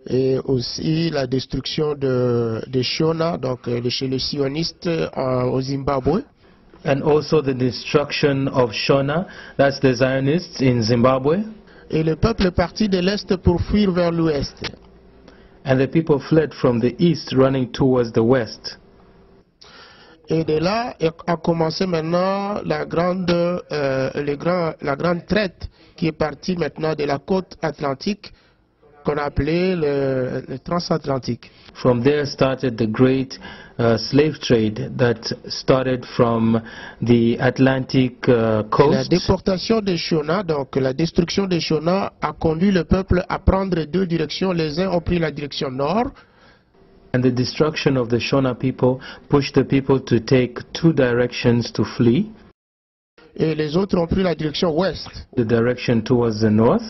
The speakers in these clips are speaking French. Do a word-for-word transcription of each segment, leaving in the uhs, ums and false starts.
et aussi la destruction de, de Shona, donc de chez les sionistes en, au Zimbabwe. And also the destruction of Shona, that's the Zionists in Zimbabwe. Et le peuple est parti de l'Est pour fuir vers l'Ouest. And the people fled from the east, running towards the west. Et de là a commencé maintenant la grande, euh, les grands, la grande traite qui est partie maintenant de la côte atlantique qu'on a appelée le, le transatlantique. From there started the great uh, slave trade that started from the Atlantic uh, coast. La déportation des Shona, donc la destruction des Shona, a conduit le peuple à prendre deux directions. Les uns ont pris la direction nord. And the destruction of the Shona people pushed the people to take two directions to flee. Et les autres ont pris la direction ouest. The direction towards the north.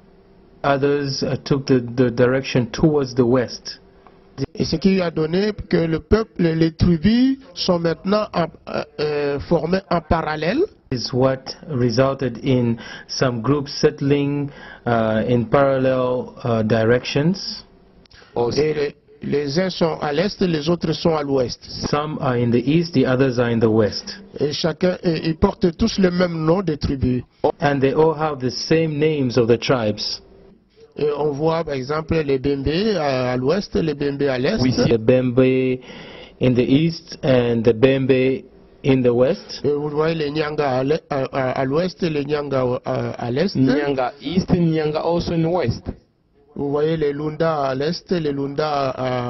Others uh, took the, the direction towards the west. Et ce qui a donné que le peuple, les tribus sont maintenant en, euh, formées en parallèle. Is what resulted in some groups settling uh, in parallel uh, directions. Et les, les uns sont à l'est, les autres sont à l'ouest. Some are in the east, the others are in the west. Et chacun, et, ils portent tous le même nom des tribus. And they all have the same names of the tribes. Et on voit par exemple les Bembe à, à l'ouest, les Bembe à l'est. We see the Bembe in the east and the Bembe in the west. Et vous voyez les Nyanga à l'ouest, les Nyanga à l'est. Nyanga east and Nyanga also in west. Vous voyez les Lunda à l'est, les Lunda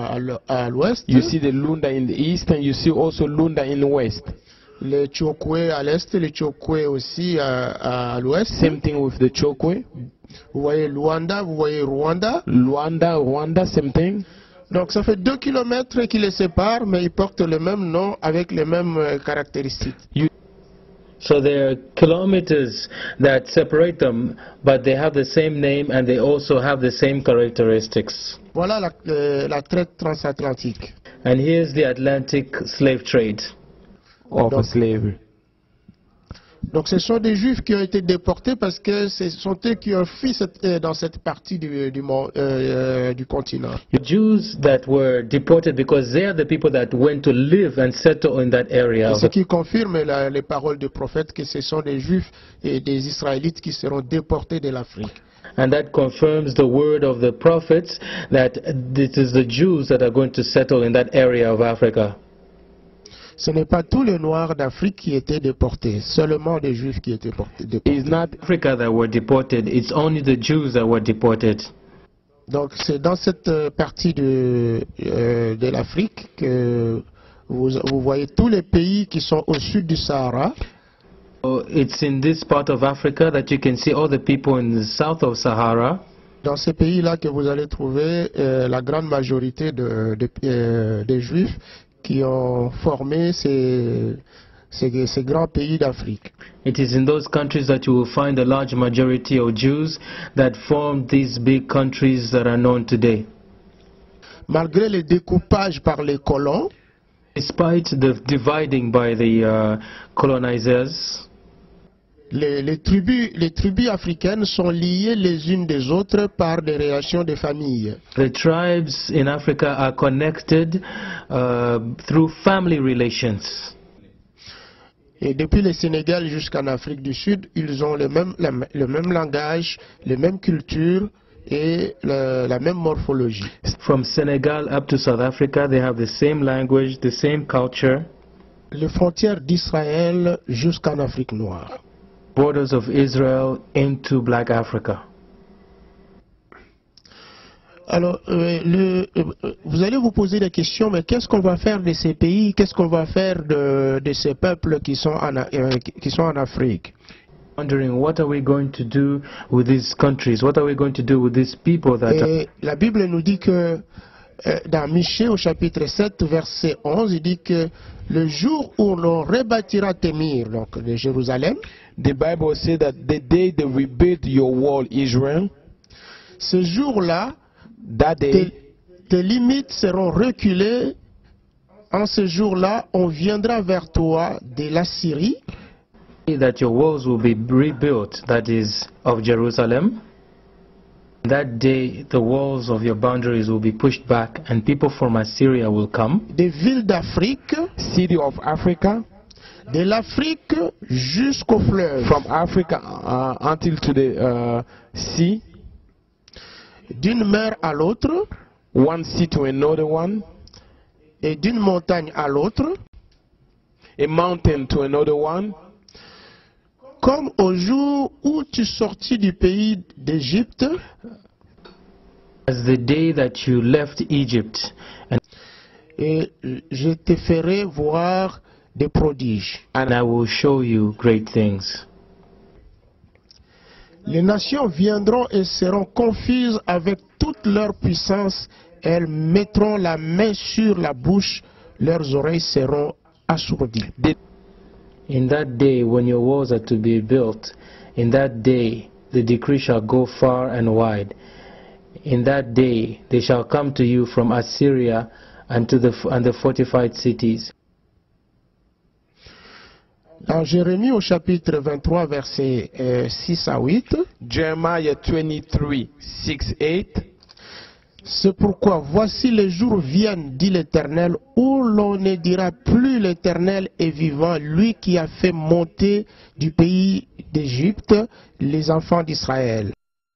à l'ouest. You see the Lunda in the east and you see also Lunda in the west. Les Chokwe à l'est, les Chokwe aussi à, à l'ouest. Same thing with the Chokwe. Vous voyez Luanda, vous voyez Rwanda. Luanda, Rwanda, same thing. Donc ça fait deux kilomètres qui les séparent, mais ils portent le même nom avec les mêmes euh, caractéristiques. You so there are kilometers that separate them, but they have the same name and they also have the same characteristics. Voilà la, euh, la traite transatlantique. And here's the Atlantic slave trade. Of Donc, slavery. Donc ce sont des Juifs qui ont été déportés parce que ce sont eux qui ont fui cette, euh, dans cette partie du, du, euh, euh, du continent. The Jews that were deported because they are the people that went to live and settle in that area. Ce qui confirme la, les paroles du prophète que ce sont des Juifs et des Israélites qui seront déportés de l'Afrique. And that confirms the word of the prophets that it is the Jews that are going to settle in that area of Africa. Ce n'est pas tous les Noirs d'Afrique qui étaient déportés, seulement des Juifs qui étaient déportés. It's not Africa that were deported, it's only the Jews that were deported. Donc c'est dans cette partie de, euh, de l'Afrique que vous, vous voyez tous les pays qui sont au sud du Sahara. So it's in this part of Africa that you can see all the people in the south of Sahara. Dans ces pays-là que vous allez trouver euh, la grande majorité de, de, euh, des Juifs qui ont formé ces, ces, ces grands pays d'Afrique. It is in those countries that you will find a large majority of Jews that formed these big countries that are known today. Malgré les découpages par les colons, despite the dividing by the uh, colonizers, les, les, tribus, les tribus africaines sont liées les unes des autres par des relations de famille. The tribes in Africa are connected uh, through family relations. Et depuis le Sénégal jusqu'en Afrique du Sud, ils ont le même, la, le même langage, les mêmes cultures et le, la même morphologie. From Senegal up to South Africa, they have the same language, the same culture. Les frontières d'Israël jusqu'en Afrique noire. Borders of Israel into Black Africa. Alors, euh, le, euh, vous allez vous poser des questions, mais qu'est-ce qu'on va faire de ces pays? Qu'est-ce qu'on va faire de, de ces peuples qui sont en, euh, qui sont en Afrique? Wondering what are we going to do with these countries? What are we going to do with these people that Et la Bible nous dit que euh, dans Michée au chapitre sept, verset onze, il dit que le jour où l'on rebâtira tes murs, donc de Jérusalem, the Bible says that the day they rebuild your wall, Israel, ce jour-là, that day, tes, tes limites seront reculées. En ce jour-là, on viendra vers toi de la Syrie, that your walls will be rebuilt, that is of Jerusalem. That day, the walls of your boundaries will be pushed back and people from Assyria will come. Des villes d'Afrique, City of Africa, de l'Afrique jusqu'au fleuve, from Africa uh, until to the uh, sea, d'une mer à l'autre, one sea to another one, et d'une montagne à l'autre, a mountain to another one, comme au jour où tu sortis du pays d'Égypte, As the day that you left Egypt, and, et je te ferai voir des prodiges. and I will show you great things. Les nations viendront et seront confuses avec toute leur puissance. Elles mettront la main sur la bouche, leurs oreilles seront assourdies. In that day when your walls are to be built, in that day the decree shall go far and wide. In that day they shall come to you from Assyria and to the and the fortified cities. Dans Jérémie au chapitre vingt-trois, versets euh, six à huit, Jeremiah twenty-three, six, eight. c'est pourquoi voici les jours viennent, dit l'Éternel, où l'on ne dira plus l'Éternel est vivant, lui qui a fait monter du pays d'Égypte les enfants d'Israël.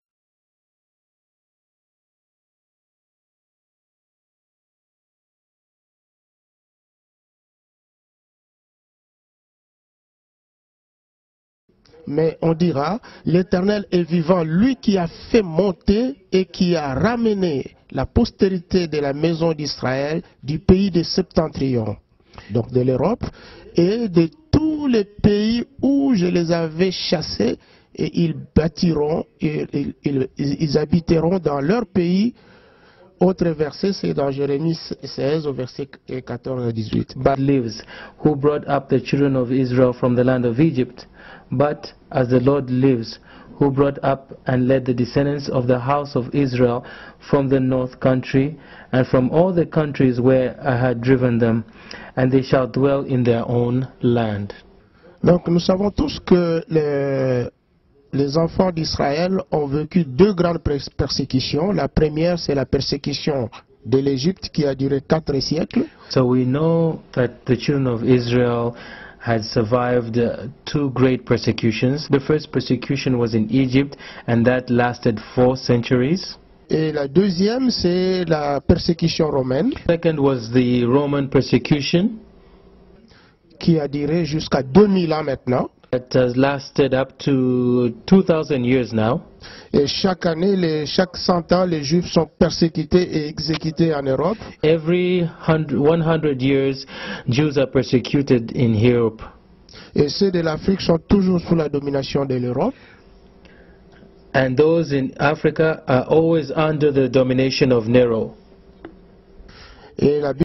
Mais on dira, l'Éternel est vivant, lui qui a fait monter et qui a ramené la postérité de la maison d'Israël du pays de Septentrion, donc de l'Europe, et de tous les pays où je les avais chassés, et ils bâtiront, et ils, ils, ils habiteront dans leur pays. Autre verset, c'est dans Jérémie seize, au verset quatorze à dix-huit. But lives, who brought up the children of Israel from the land of Egypt. But as the Lord lives, who brought up and led the descendants of the house of Israel from the north country, and from all the countries where I had driven them, and they shall dwell in their own land. Donc nous savons tous que les, les enfants d'Israël ont vécu deux grandes persécutions. La première, c'est la persécution de l'Égypte qui a duré quatre siècles. So we know that the children of Israel had survived uh, two great persecutions. The first persecution was in Egypt, and that lasted four centuries. Et la deuxième, c'est la persécution romaine Second was the Roman persecution qui a duré jusqu'à deux mille ans maintenant. that has lasted up to two thousand years now. Et chaque année, les, chaque cent ans, les Juifs sont persécutés et exécutés en Europe. Every hundred, one hundred years, Jews are persecuted in Europe. Et ceux de l'Afrique sont toujours sous la domination de l'Europe. And those in Africa are always under the domination of Nero. Et la